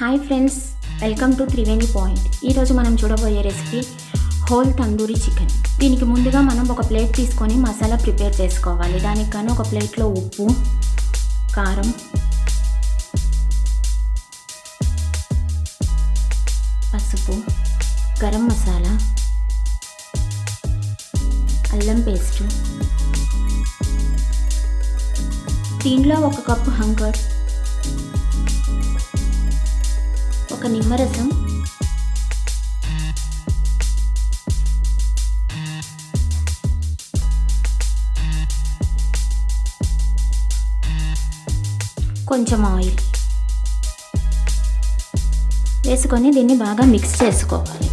Hi friends, welcome to Triveni point. ఈరోజు మనం చూడబోయే రెసిపీ హోల్ తందూరి చికెన్. దీనికి ముందుగా మనం ఒక ప్లేట్ తీసుకొని మసాలా ప్రిపేర్ చేసుకోవాలి. దానికి కానీ ఒక ప్లేట్లో ఉప్పు, కారం, పసుపు, గరం మసాలా, అల్లం పేస్టు, దీనిలో 1 కప్పు హంకర్, ఒక నిమ్మరసం, కొంచెం ఆయిల్ వేసుకొని దీన్ని బాగా మిక్స్ చేసుకోవాలి.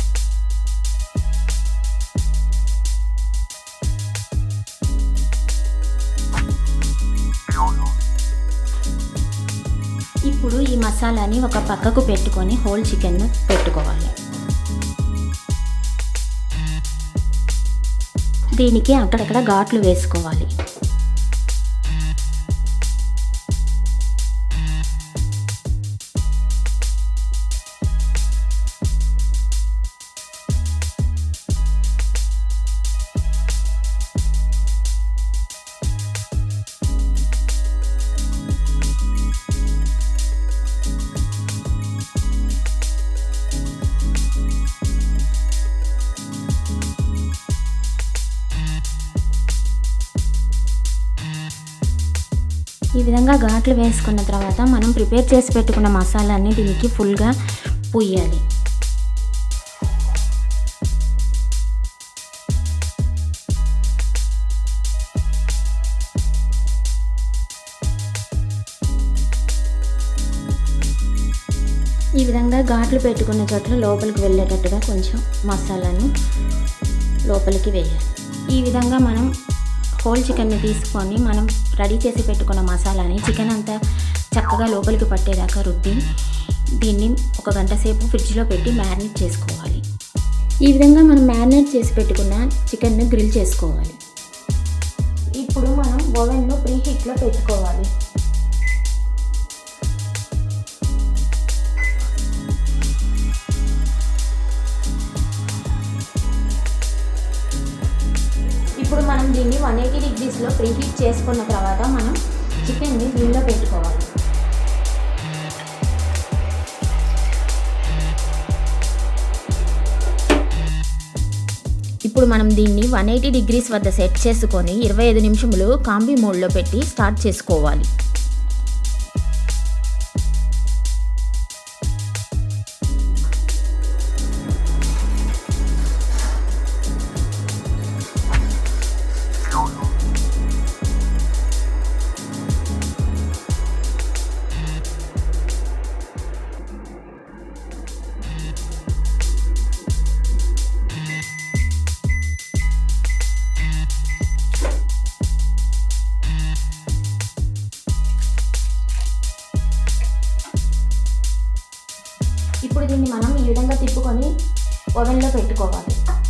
ఇప్పుడు ఈ మసాలాని ఒక పక్కకు పెట్టుకొని హోల్ చికెన్ పెట్టుకోవాలి. దీనికి అక్కడక్కడ ఘాట్లు వేసుకోవాలి. ఈ విధంగా ఘాట్లు వేసుకున్న తర్వాత మనం ప్రిపేర్ చేసి పెట్టుకున్న మసాలాన్ని దీనికి ఫుల్గా పూయాలి. ఈ విధంగా ఘాట్లు పెట్టుకున్న చోట్ల లోపలికి వెళ్ళేటట్టుగా కొంచెం మసాలాను లోపలికి వేయాలి. ఈ విధంగా మనం హోల్ చికెన్ని తీసుకొని మనం రెడీ చేసి పెట్టుకున్న మసాలాని చికెన్ అంతా చక్కగా లోపలికి పట్టేదాకా రుద్ది దీన్ని 1 గంట సేపు ఫ్రిడ్జ్లో పెట్టి మ్యారినేట్ చేసుకోవాలి. ఈ విధంగా మనం మ్యారినేట్ చేసి పెట్టుకున్న చికెన్ను గ్రిల్ చేసుకోవాలి. ఇప్పుడు మనం ఓవెన్ను ప్రీ హీట్లో పెట్టుకోవాలి. ఇప్పుడు మనం దీన్ని 180 డిగ్రీస్లో ప్రీహీట్ చేసుకున్న తర్వాత మనం చికెన్ని దీనిలో పెట్టుకోవాలి. ఇప్పుడు మనం దీన్ని 180 డిగ్రీస్ వద్ద సెట్ చేసుకొని 25 నిమిషములు కాంబీ మోడ్లో పెట్టి స్టార్ట్ చేసుకోవాలి. ఇప్పుడు దీన్ని మనం ఈ విధంగా తిప్పుకొని ఓవెన్లో పెట్టుకోవాలి.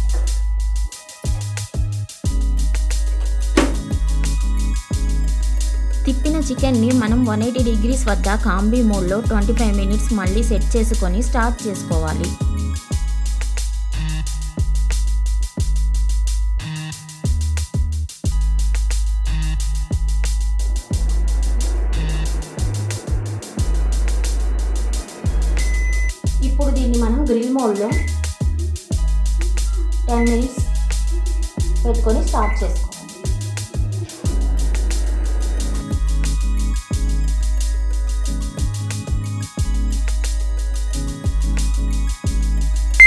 తిప్పిన చికెన్ని మనం 180 డిగ్రీస్ వద్ద కాంబీ మోడ్లో 25 మినిట్స్ మళ్ళీ సెట్ చేసుకొని స్టార్ట్ చేసుకోవాలి. ఇప్పుడు దీన్ని మనం గ్రిల్ మోడ్లో 10 మినిట్స్ పెట్టుకొని స్టార్ట్ చేసుకోవాలి.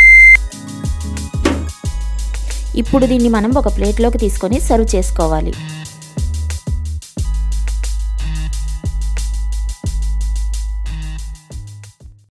ఇప్పుడు దీన్ని మనం ఒక ప్లేట్లోకి తీసుకొని సర్వ్ చేసుకోవాలి.